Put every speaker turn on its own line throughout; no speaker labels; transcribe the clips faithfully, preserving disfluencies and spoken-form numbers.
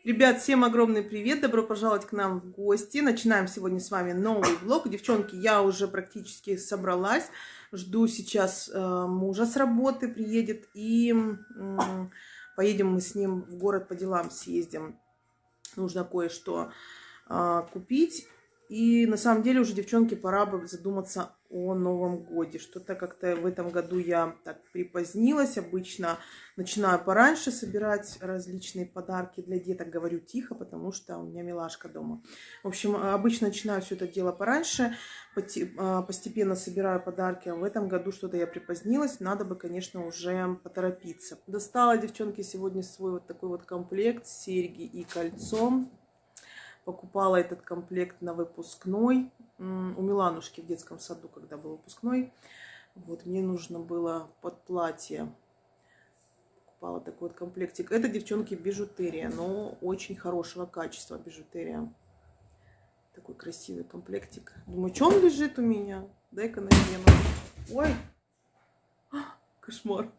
Ребят, всем огромный привет! Добро пожаловать к нам в гости. Начинаем сегодня с вами новый влог. Девчонки, я уже практически собралась. Жду сейчас э, мужа с работы, приедет. И э, поедем мы с ним в город по делам, съездим. Нужно кое-что э, купить. И на самом деле уже, девчонки, пора бы задуматься о Новом Годе. Что-то как-то в этом году я так припозднилась. Обычно начинаю пораньше собирать различные подарки для деток. Говорю тихо, потому что у меня милашка дома. В общем, обычно начинаю все это дело пораньше. Постепенно собираю подарки. А в этом году что-то я припозднилась. Надо бы, конечно, уже поторопиться. Достала, девчонки, сегодня свой вот такой вот комплект. Серьги и кольцо. Покупала этот комплект на выпускной у Миланушки в детском саду, когда был выпускной. Вот, мне нужно было под платье. Покупала такой вот комплектик. Это, девчонки, бижутерия, но очень хорошего качества бижутерия. Такой красивый комплектик. Думаю, что он лежит у меня? Дай-ка надену. Ой, кошмар.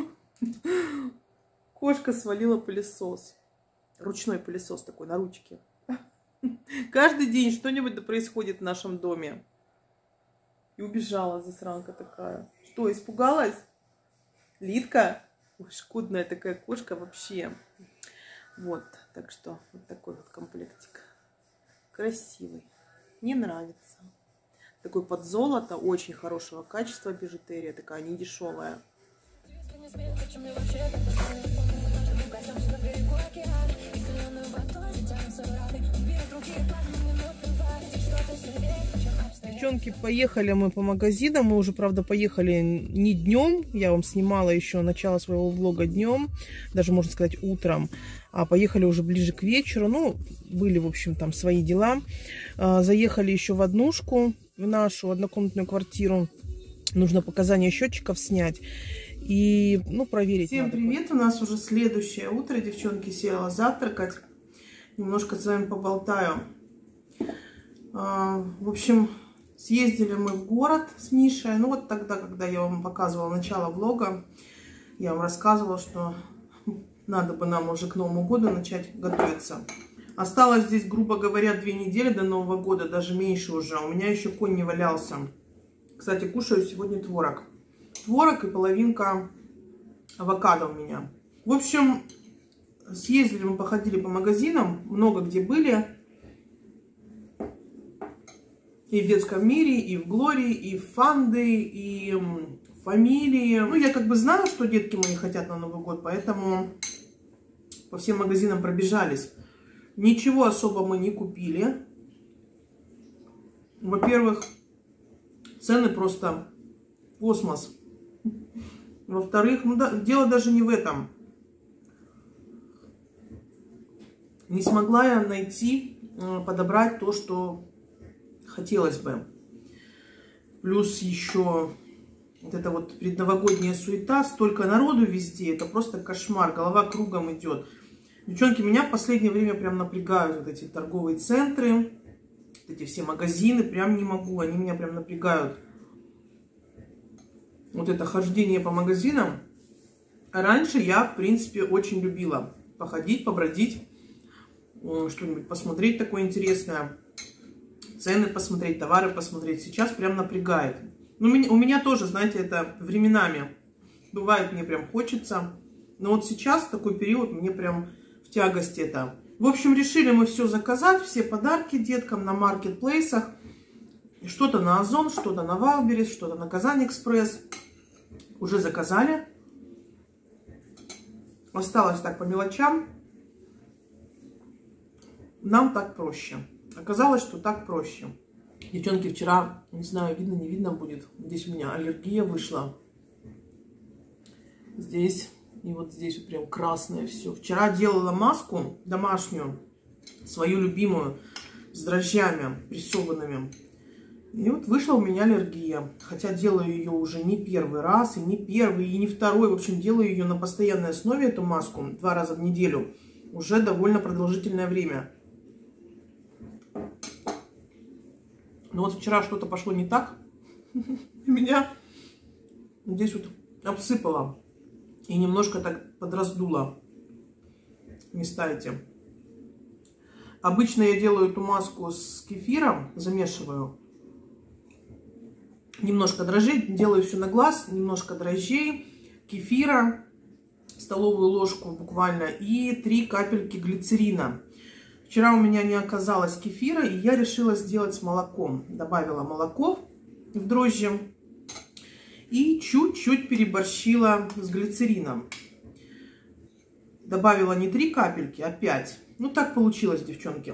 Кошка свалила пылесос. Ручной пылесос такой на ручке. Каждый день что-нибудь да происходит в нашем доме. И убежала засранка такая. Что, испугалась? Литка? Ой, шкодная такая кошка вообще. Вот, так что вот такой вот комплектик. Красивый. Мне нравится. Такой под золото, очень хорошего качества бижутерия. Такая недешевая. Девчонки, поехали мы по магазинам. Мы уже, правда, поехали не днем. Я вам снимала еще начало своего влога днем. Даже, можно сказать, утром. А поехали уже ближе к вечеру. Ну, были, в общем, там свои дела. Заехали еще в однушку, в нашу однокомнатную квартиру. Нужно показания счетчиков снять. И, ну, проверить. Всем привет! У нас уже следующее утро. Девчонки, села завтракать. Немножко с вами поболтаю. В общем, съездили мы в город с Мишей. Ну, вот тогда, когда я вам показывала начало влога, я вам рассказывала, что надо бы нам уже к Новому году начать готовиться. Осталось здесь, грубо говоря, две недели до Нового года, даже меньше уже. У меня еще конь не валялся. Кстати, кушаю сегодня творог. Творог и половинка авокадо у меня. В общем, съездили мы, походили по магазинам, много где были. И в детском мире, и в Глории, и в Фанды, и в Фамилии. Ну, я как бы знаю, что детки мои хотят на Новый год, поэтому по всем магазинам пробежались. Ничего особо мы не купили. Во-первых, цены просто космос. Во-вторых, ну да, дело даже не в этом. Не смогла я найти, подобрать то, что хотелось бы. Плюс еще вот эта вот предновогодняя суета, столько народу везде, это просто кошмар, голова кругом идет. Девчонки, меня в последнее время прям напрягают вот эти торговые центры, вот эти все магазины, прям не могу, они меня прям напрягают. Вот это хождение по магазинам. Раньше я, в принципе, очень любила походить, побродить, что-нибудь посмотреть такое интересное. Цены посмотреть, товары посмотреть. Сейчас прям напрягает. Ну, у меня тоже, знаете, это временами. Бывает, мне прям хочется. Но вот сейчас, такой период, мне прям в тягость это. В общем, решили мы все заказать. Все подарки деткам на маркетплейсах. Что-то на Озон, что-то на Вайлдберрис, что-то на Казань Экспресс. Уже заказали. Осталось так по мелочам. Нам так проще. Оказалось, что так проще. Девчонки, вчера, не знаю, видно, не видно будет. Здесь у меня аллергия вышла. Здесь и вот здесь вот прям красное все. Вчера делала маску домашнюю, свою любимую, с дрожжами прессованными. И вот вышла у меня аллергия. Хотя делаю ее уже не первый раз, и не первый, и не второй. В общем, делаю ее на постоянной основе, эту маску, два раза в неделю. Уже довольно продолжительное время. Но вот вчера что-то пошло не так. Меня здесь вот обсыпало. И немножко так подраздуло места эти. Обычно я делаю эту маску с кефиром, замешиваю немножко дрожжей, делаю все на глаз, немножко дрожжей, кефира, столовую ложку буквально и три капельки глицерина. Вчера у меня не оказалось кефира, и я решила сделать с молоком. Добавила молоко в дрожжи и чуть-чуть переборщила с глицерином. Добавила не три капельки, а пять. Ну, так получилось, девчонки.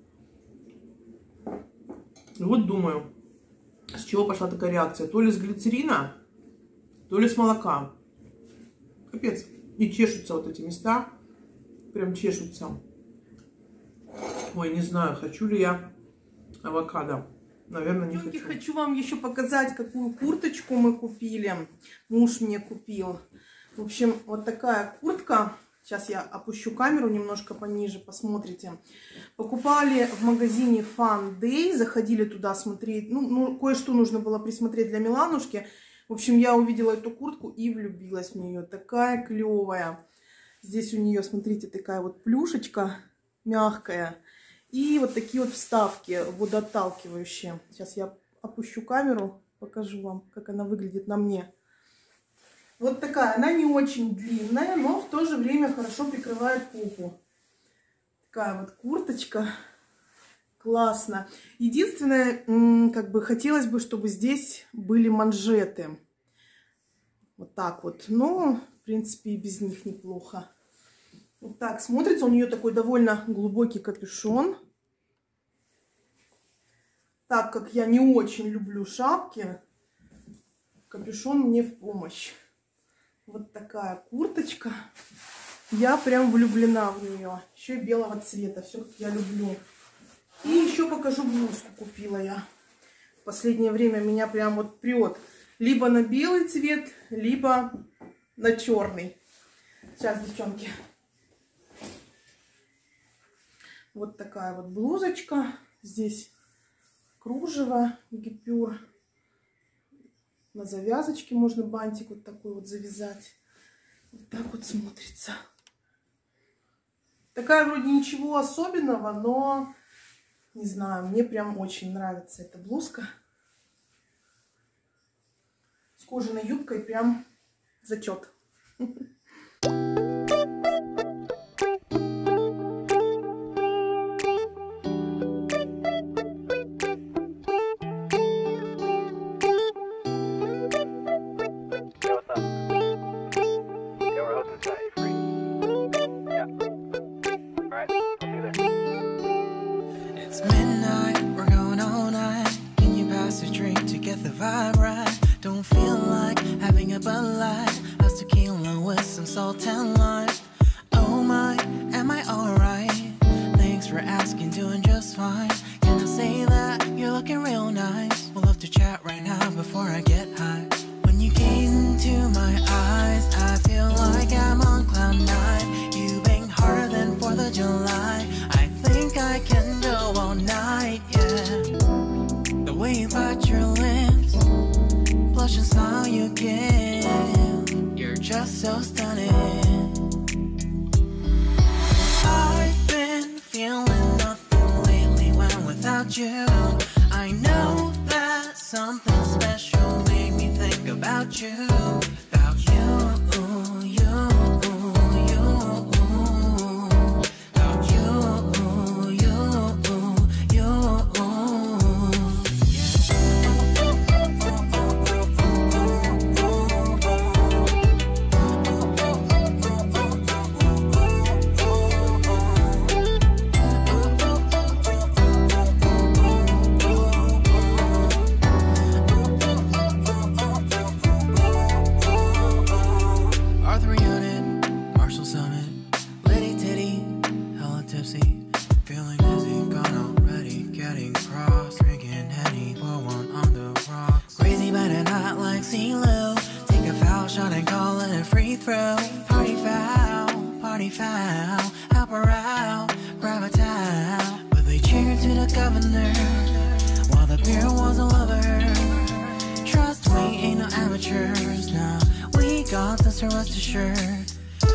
Вот думаю, с чего пошла такая реакция. То ли с глицерина, то ли с молока. Капец. И чешутся вот эти места. Прям чешутся. Ой, не знаю, хочу ли я авокадо. Наверное, не хочу. Хочу вам еще показать, какую курточку мы купили. Муж мне купил. В общем, вот такая куртка. Сейчас я опущу камеру немножко пониже, посмотрите. Покупали в магазине Fun Day, заходили туда смотреть. Ну, ну кое-что нужно было присмотреть для Миланушки. В общем, я увидела эту куртку и влюбилась в нее. Такая клевая. Здесь у нее, смотрите, такая вот плюшечка мягкая. И вот такие вот вставки водоотталкивающие. Сейчас я опущу камеру, покажу вам, как она выглядит на мне. Вот такая, она не очень длинная, но в то же время хорошо прикрывает попу. Такая вот курточка. Классно. Единственное, как бы хотелось бы, чтобы здесь были манжеты. Вот так вот. Но, в принципе, и без них неплохо. Вот так смотрится. У нее такой довольно глубокий капюшон. Так как я не очень люблю шапки, капюшон мне в помощь. Вот такая курточка. Я прям влюблена в нее. Еще и белого цвета. Все, как я люблю. И еще покажу блузку. Купила я. В последнее время меня прям вот прет. Либо на белый цвет, либо на черный. Сейчас, девчонки. Вот такая вот блузочка. Здесь кружево, гипюр. На завязочке можно бантик вот такой вот завязать. Вот так вот смотрится. Такая вроде ничего особенного, но не знаю, мне прям очень нравится эта блузка. С кожаной юбкой прям зачет.
Vibe right, don't feel like having a Bud Light, how's tequila with some salt and lime. Oh my, am I alright? Thanks for asking, doing just fine. Can I say that you're looking real nice? We'll love to chat right now before I get high. When you gaze into my eyes, I feel like I'm on cloud nine. You bang harder than fourth of July. I think I can go all night, yeah. The way you bite your lips, blush and smile you give, you're just so stunning. I've been feeling nothing lately when without you. I know that something special made me think about you. About you, you, you. About you, you, you.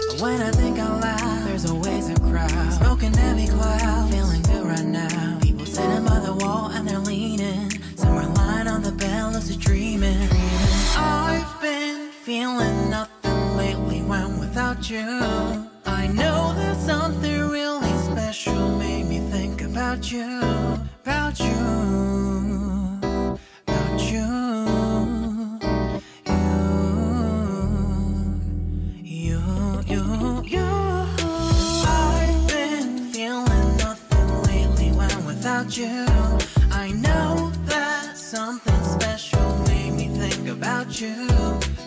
When I think out loud, there's always a crowd. Smoking heavy cloud, feeling good right now. People sitting by the wall and they're leaning. Some are lying on the bed, lucid dreaming. I've been feeling nothing lately when without you. I know that something really special made me think about you, about you, about you, you, you, you, you. I've been feeling nothing lately when without you. I know that something special made me think about you.